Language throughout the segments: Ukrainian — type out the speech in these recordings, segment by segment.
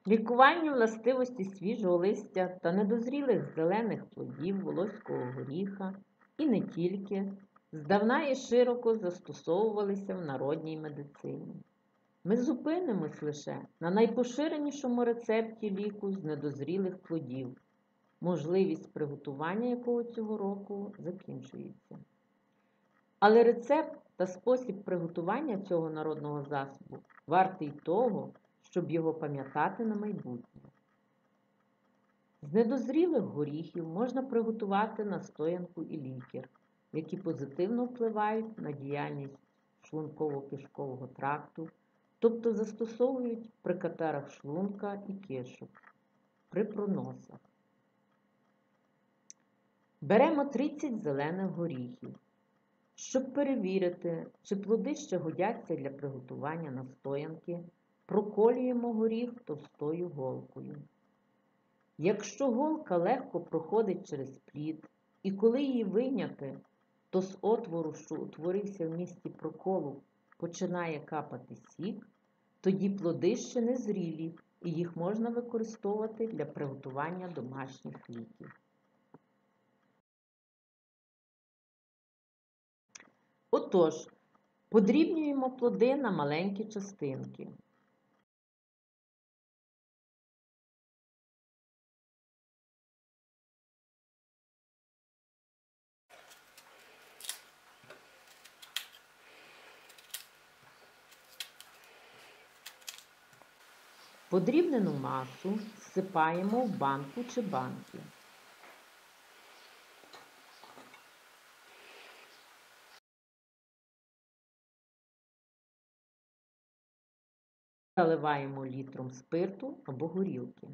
Лікувальні властивості свіжого листя та недозрілих зелених плодів волоського горіха, і не тільки, здавна і широко застосовувалися в народній медицині. Ми зупинимось лише на найпоширенішому рецепті ліку з недозрілих плодів, можливість приготування якого цього року закінчується. Але рецепт та спосіб приготування цього народного засобу вартий того, щоб його пам'ятати на майбутнє. З недозрілих горіхів можна приготувати настоянку і лікер, які позитивно впливають на діяльність шлунково-кишкового тракту, тобто застосовують при катарах шлунка і кишок, при проносах. Беремо 30 зелених горіхів. Щоб перевірити, чи плоди ще годяться для приготування настоянки, проколюємо горіх товстою голкою. Якщо голка легко проходить через плід, і коли її вийняти, то з отвору, що утворився в місці проколу, починає капати сік, тоді плоди ще не зрілі, і їх можна використовувати для приготування домашніх ліків. Отож, подрібнюємо плоди на маленькі частинки. Подрібнену масу всипаємо в банку чи банки. Заливаємо літром спирту або горілки.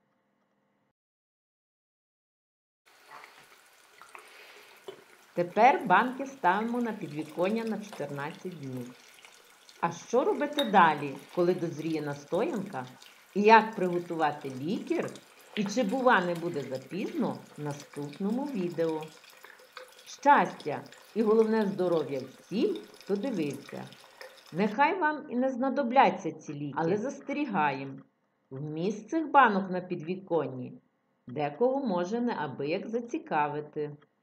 Тепер банки ставимо на підвіконня на 14 днів. А що робити далі, коли дозріє настоянка? І як приготувати лікер? І чи, бува, не буде запізно в наступному відео. Щастя і головне здоров'я всім, хто дивився. Нехай вам і не знадобляться ці ліки, але застерігаємо. Вміст цих банок на підвіконні декого може неабияк зацікавити.